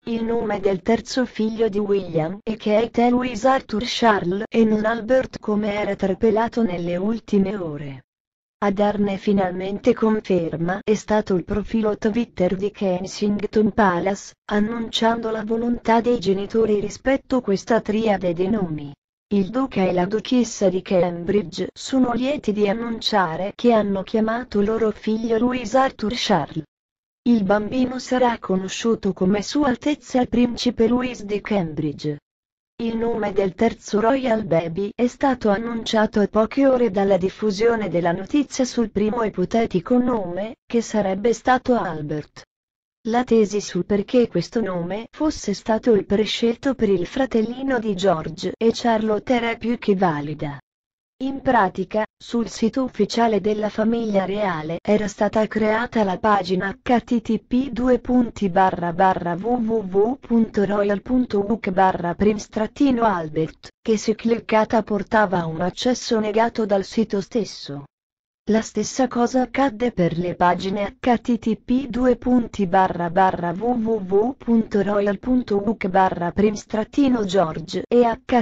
Il nome del terzo figlio di William e Kate è Louis Arthur Charles e non Albert come era trapelato nelle ultime ore. A darne finalmente conferma è stato il profilo Twitter di Kensington Palace, annunciando la volontà dei genitori rispetto a questa triade dei nomi. Il duca e la duchessa di Cambridge sono lieti di annunciare che hanno chiamato loro figlio Louis Arthur Charles. Il bambino sarà conosciuto come Sua Altezza il Principe Louis di Cambridge. Il nome del terzo Royal Baby è stato annunciato a poche ore dalla diffusione della notizia sul primo ipotetico nome, che sarebbe stato Albert. La tesi sul perché questo nome fosse stato il prescelto per il fratellino di George e Charlotte era più che valida. In pratica, sul sito ufficiale della famiglia reale era stata creata la pagina http://www.royal.uk/prince-albert, che se cliccata portava a un accesso negato dal sito stesso. La stessa cosa accadde per le pagine http://www.royal.uk/prince-george e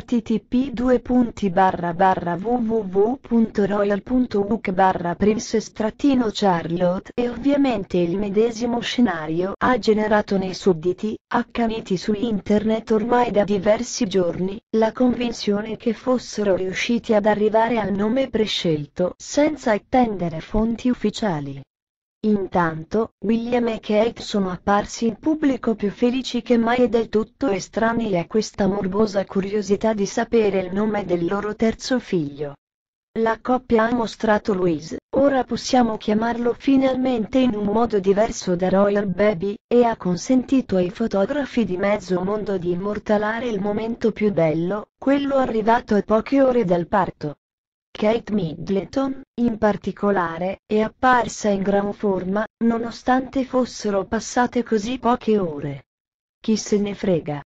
http://www.royal.uk/princess-charlotte e ovviamente il medesimo scenario ha generato nei sudditi, accaniti su internet ormai da diversi giorni, la convinzione che fossero riusciti ad arrivare al nome prescelto senza attendere fonti ufficiali. Intanto, William e Kate sono apparsi in pubblico più felici che mai e del tutto estranei a questa morbosa curiosità di sapere il nome del loro terzo figlio. La coppia ha mostrato Louis, ora possiamo chiamarlo finalmente in un modo diverso da Royal Baby, e ha consentito ai fotografi di mezzo mondo di immortalare il momento più bello, quello arrivato a poche ore dal parto. Kate Middleton, in particolare, è apparsa in gran forma, nonostante fossero passate così poche ore. Chi se ne frega.